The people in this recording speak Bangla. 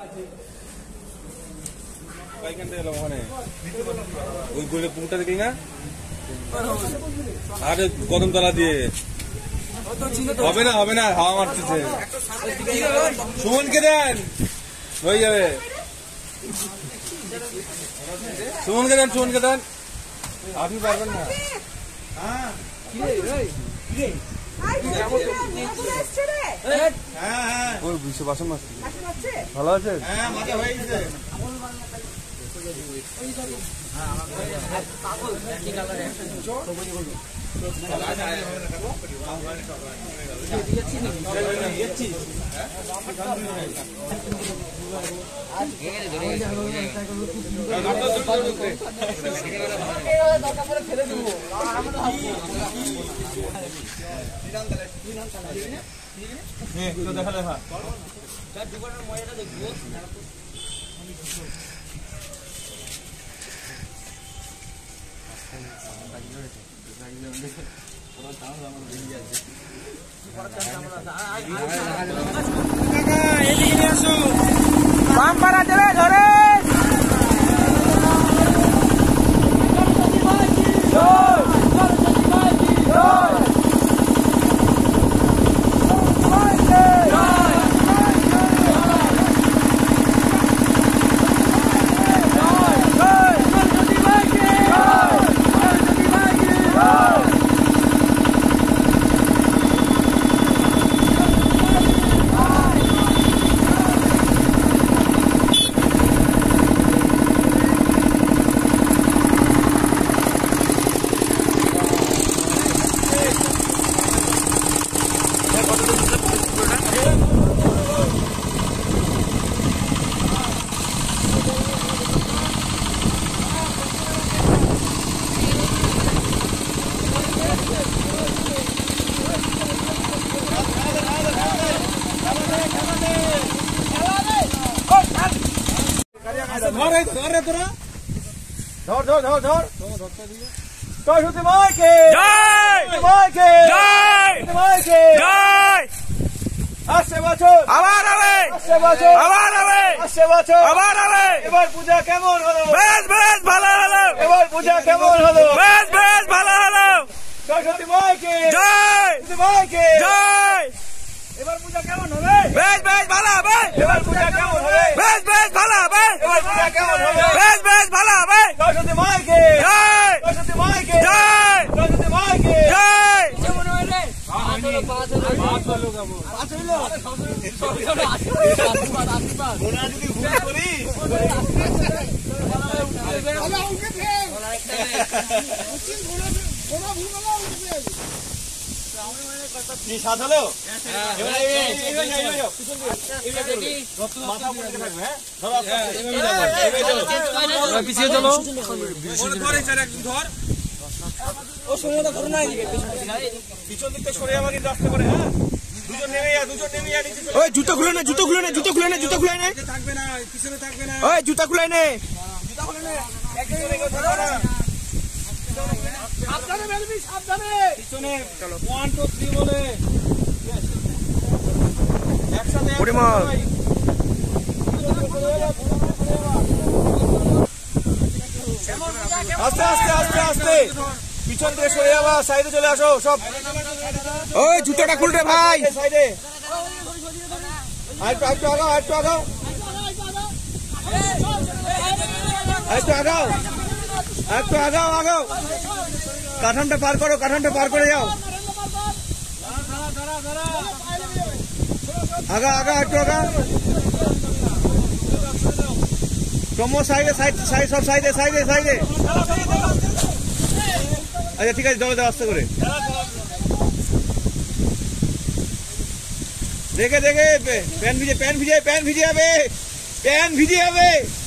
ওই গোলে পুকুরটা দেখলি না? আরে কদম তলা দিয়ে হবে না, হবে না, হাওয়া মারতেছে। সুমনকে দেন, হয়ে যাবে। সুমনকে দেন, সুমনকে দেন, আপনি পারবেন না। বাসন মারছি, ভালো আছে? বাম্পারা দেবে ধরে এবার পূজা কেমন হলো? বেশ বেশ ভালো হলো। এবার পূজা কেমন হলো? বেশ বেশ ভালো হলো। সরস্বতী মাকে জয়, সরস্বতী মাকে জয়। এবার পূজা কেমন হবে? বেশ বেশ ভালো হবে। এবার পূজা কেমন হবে? বেশ বেশ ভালো হবে। এবার পূজা কেমন হবে? বেশ বেশ ভালো হবে। সরস্বতী মাকে জয়, সরস্বতী মাকে জয়, সরস্বতী মাকে জয়। কেমন হইলে? ওরা যদি ভুল করি সাত হলো। পিছিয়ে চলো, পিছন দিকটা সরে যাওয়া কিন্তু আসতে পারে। হ্যাঁ, দুজন নেমে যা, দুজন নেমে যা। ওই জুতো খুলে নে, জুতো খুলে নে, জুতো খুলে নে, জুতো খুলে নে। থাকবে না, পিছনে থাকবে না। ওই জুতা খুলে নে, জুতা খুলে নে। একজনে কেউ থাকবে না। সাবধানে বেলবি, সাবধানে। পিছনে 1 2 3 বলে একসাথে পরিমাণ। আস্তে আস্তে আস্তে আস্তে পিছন থেকে সরে যাবা, সাইডে চলে আসো সব। ওই জুতোটা খুলবে ভাই, সাইডে। একটু আগাও, একটু আগাও, একটু আগাও, একটু আগাও, আগাও। কাঠামটা পার করো, কাঠামটা পার করে যাও। আগা আগা, একটু আগা। সাইডে, সাইড সাইড সব সাইডে, সাইডে সাইডে। আচ্ছা ঠিক আছে, জলে দাও আস্তে করে। দেখে দেখে প্যান ভিজে, প্যান ভিজে, প্যান ভিজে যাবে, প্যান ভিজে যাবে।